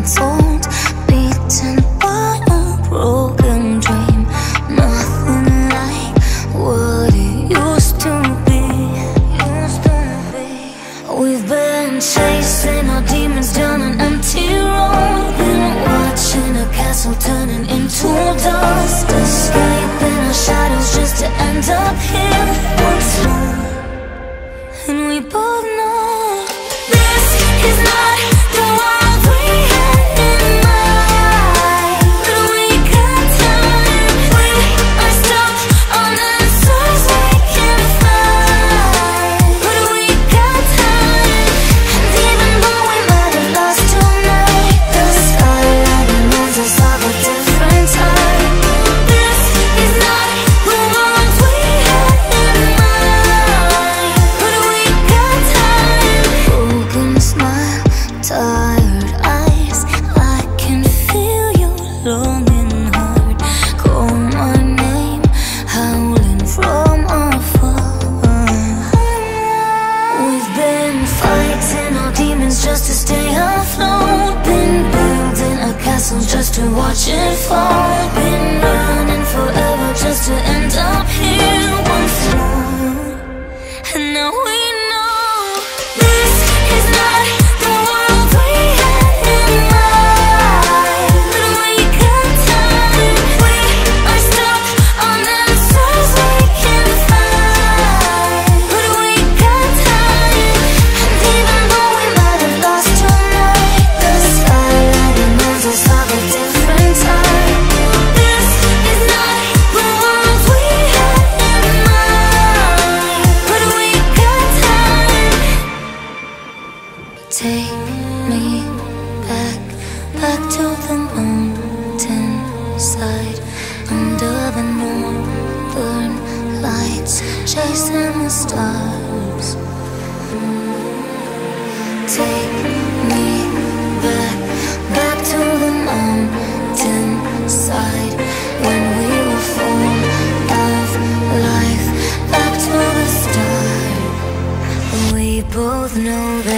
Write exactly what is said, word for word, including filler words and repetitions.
months old, beaten by a broken dream. Nothing like what it used to be. Used to be. We've been chasing our demons down an empty road. Been watching a castle turning into dust, escaping our shadows just to end up here once more. And we both know this is not the world we had in mind. But we got time, we are stuck on answers we can't find. But we got time, and even though we might have lost tonight, the skyline reminds us of a different time. This is not the world we had in mind. But we got time. Broken smile, tired eyes, I can feel your longing heart. Call my name, howling from afar. We've been fighting our demons just to stay afloat. Been building a castle just to watch it fall. Been running forever just to end up here once more. And now we know this is not the world we had in mind. But we got time, we are stuck on answers we can't find. But we got time, and even though we might have lost tonight, the skyline reminds us of a different time. This is not the world we had in mind. But we got time. Take me back, back to the mountain side, under the northern lights, chasing the stars. Take me back, back to the mountain side, when we were full of life, back to the start. We both know that